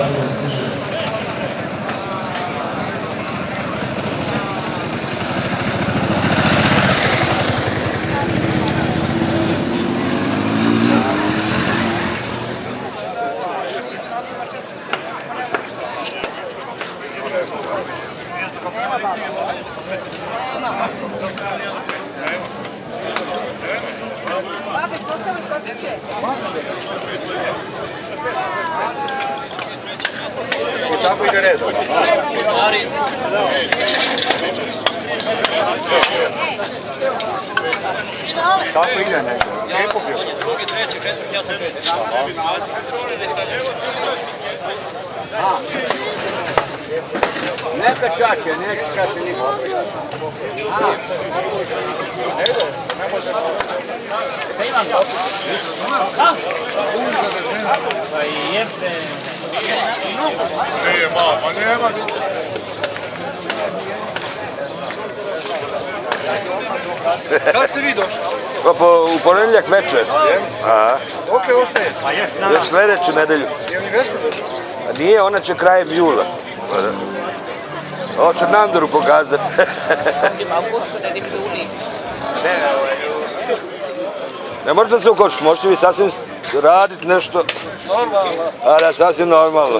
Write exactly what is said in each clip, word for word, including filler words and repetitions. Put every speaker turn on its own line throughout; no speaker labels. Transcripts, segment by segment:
Zlatibor stiže.
Tako ide redom. Tako ide neko.
Drugi, treći, četvrti, ja sam peti.
Neka čake, neka čake niko. Evo, ne možete malo.
Imam to. Pa i jebte.
Nije malo, pa nema. Kada ste vi došli?
U ponedjeljak večer.
Dok li ostaje?
Još sljedeću nedelju.
Je li Vesna došla?
Nije, ona će krajem jula. Ovo ću Nandoru pokazati. Ne možete se ukočiti, možete vi sasvim raditi nešto.
Normalno.
A da, sasvim normalno.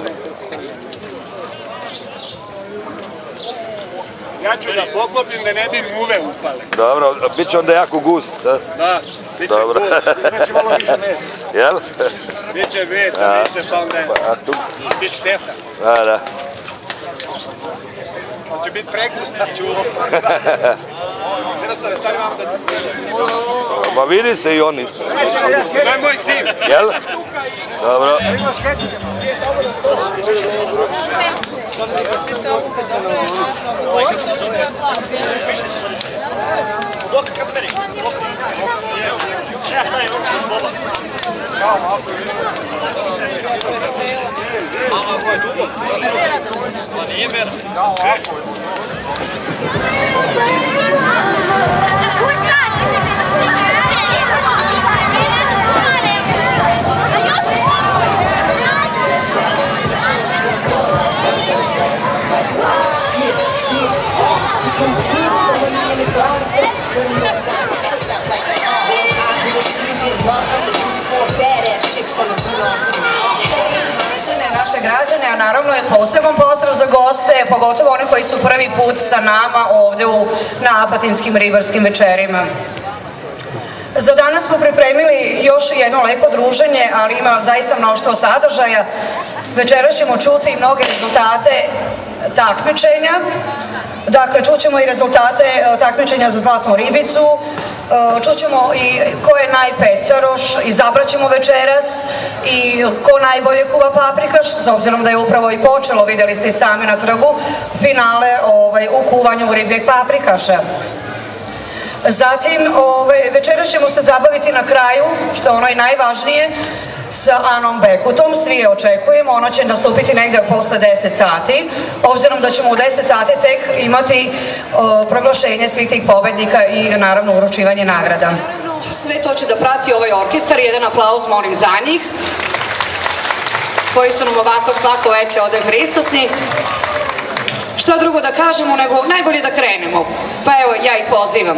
Ja ću da poklopim da ne bi muve upale.
Dobro, bit će onda jako gust.
Da, bit će gust. Imaće malo više mesa.
Jel?
Biće mesa, više pa onda bit šteta.
Da, da.
Će biti pregusta čuvo. Jednostavno, stari vam da ti spremam.
Ma vidi se i oni.
To je moj sin.
Jel? Dobro.
Naše građane, a naravno je poseban pozdrav za goste, pogotovo one koji su prvi put sa nama ovdje na Apatinskim ribarskim večerima. Za danas smo pripremili još jedno lepo druženje, ali ima zaista mnoštvo sadržaja. Večeras ćemo čuti i mnoge rezultate takmičenja. Dakle, čućemo i rezultate takmičenja za zlatnu ribicu, čućemo i ko je najpecaroš, izabrat ćemo večeras i ko najbolje kuva paprikaš, s obzirom da je upravo i počelo, vidjeli ste i sami na trgu, finale u kuvanju ribljeg paprikaša. Zatim, večeras ćemo se zabaviti na kraju, što je ono i najvažnije, sa Anom Bekutom, svi je očekujemo, ona će nastupiti negdje posle deset sati, obzirom da ćemo u deset sati tek imati proglašenje svih tih pobednika i naravno uručivanje nagrada. Sve to će da prati ovaj orkestar, jedan aplauz molim za njih, koji su nam ovako svako veće ovde prisutni. Šta drugo da kažemo, nego najbolje da krenemo, pa evo ja ih pozivam.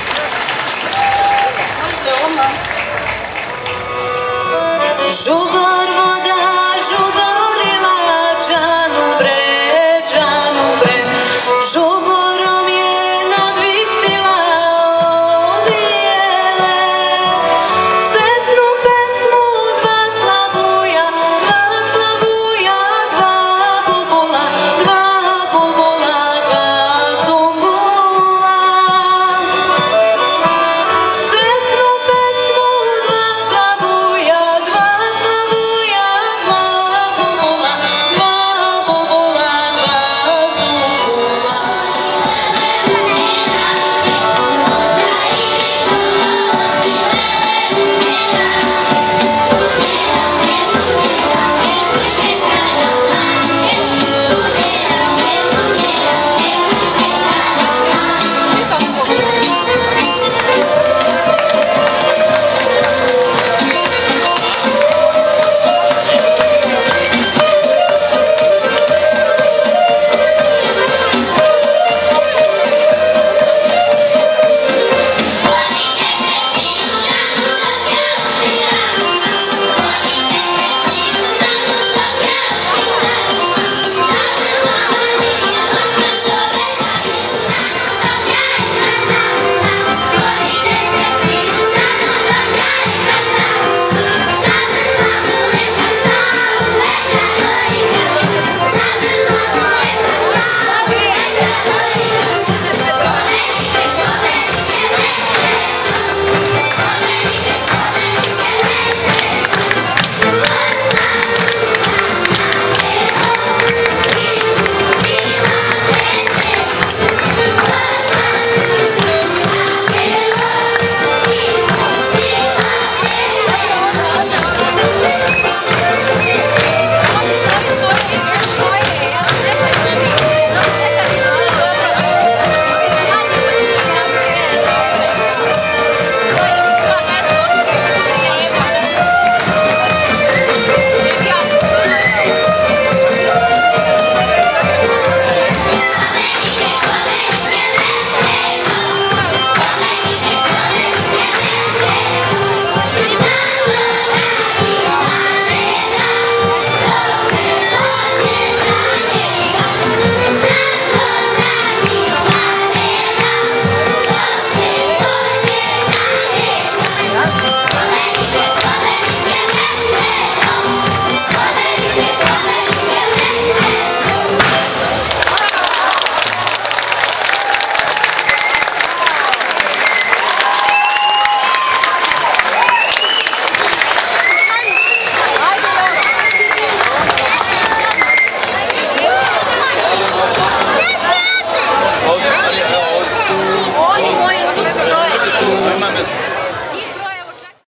J'ouvre